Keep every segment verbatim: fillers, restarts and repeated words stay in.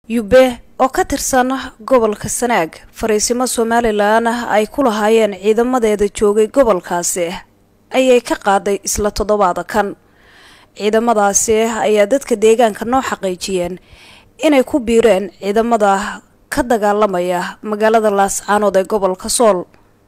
Yube oo ka tirsan gobolka Sanaag fariisimo Somaliland ay ku lahaayeen ciidamadeeda joogay gobolkaasi ayay ka qaaday isla toddobaad kan. Ciidamadaasi ayaa dadka deegaanka noo xaqiijiyeen inay ku biireen ciidamada ka dagaalamaya magaalada Laascaanood ee gobolka Sool.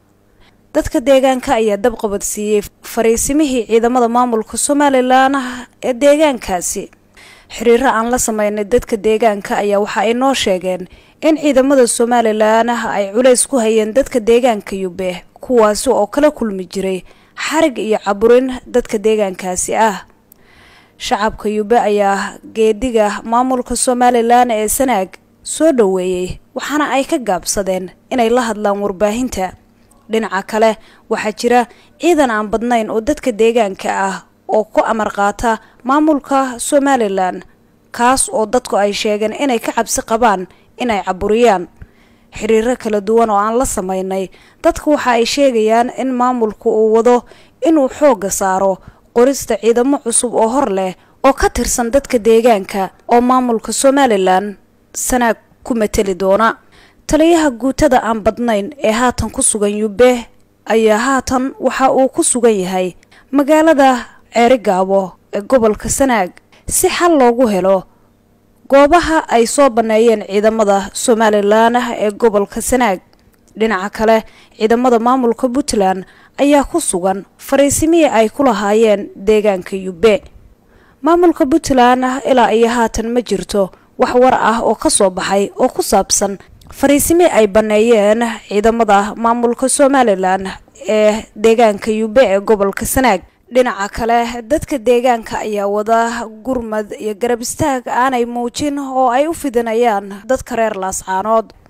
dadka deegaanka ayaa dab qabadsiiyay fariisimihii ciidamada maamulka Somaliland ee deegaankaasi. xiriir aan la sameynay dadka deegaanka ayaa waxa ay noo sheegeen in ciidamada Somaliland ay culays ku hayeen dadka deegaanka Yube kuwaas oo kala kulmi jiray xarig iyo caburin dadka deegaankaasi ah. shacabka Yube ayaa geediga maamulka Somaliland ee Sanaag soo dhaweeyay waxaana ay ka gaabsadeen inay la hadlaan warbaahinta. dhinaca kale waxa jira ciidan aan badnayn oo dadka deegaanka ah oo ku amar qaata maamulka Somaliland kaas oo dadku ay sheegeen inay ka cabsi qabaan inay caburiyaan. xiriir kala duwan oo aan la sameynay dadku waxa ay sheegayaan in maamulku uu wado inuu xoog saaro qorista ciidamo cusub oo hor leh oo ka tirsan dadka deegaanka oo maamulka Somaliland Sanaag ku matali doona. taliyaha guutada aan badnayn ee haatan ku sugan Yube ayaa haatan waxa uu ku sugan yahay magaalada Ceerigaabo ee gobolka Sanaag si xal loogu helo goobaha ay soo baneeyeen ciidamada Somaliland ee gobolka Sanaag. dhinaca kale ciidamada maamulka Puntland ayaa ku sugan fariisimihii ay ku lahaayeen deegaanka Yube. maamulka Puntland ilaa ay haatan ma jirto wax war ah oo ka soo baxay oo ku saabsan fariisimi ay baneeyeen ciidamada maamulka Somaliland ee deegaanka Yube ee gobolka Sanaag. dhinaca kale dadka deegaanka ayaa wada gurmad iyo garab istaag aanay muujin oo ay u fidinayaan dadka reer Laascaanood.